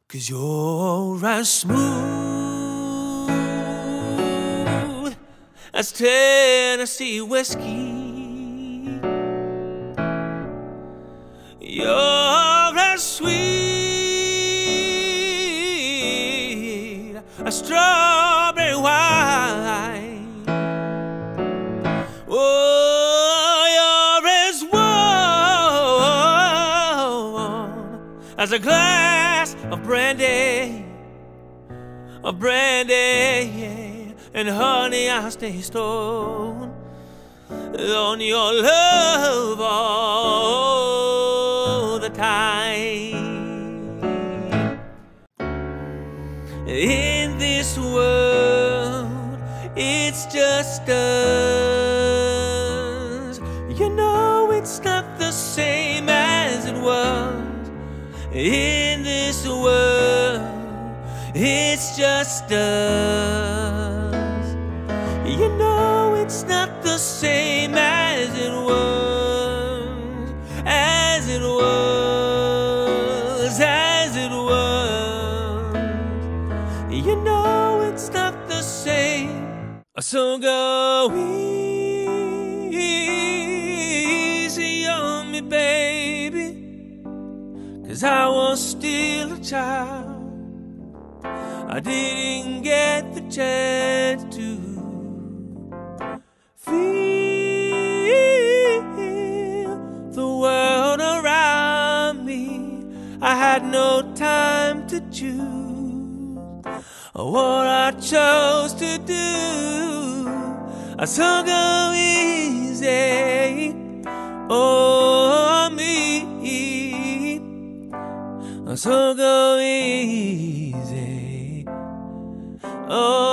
'Cause you're as smooth as Tennessee whiskey. You're as sweet as strawberry wine. Oh, you're as warm as a glass of brandy, yeah. And honey, I stay stoned on your love all the time. In this world, it's just us. You know it's not the same as it was. In this world, it's just us. You know it's not the same as it was, as it was, as it was. You know it's not the same. So go easy on me, baby, 'cause I was still a child. I didn't get the chance to feel the world around me. I had no time to choose what I chose to do. So go easy on me. So go easy. Oh.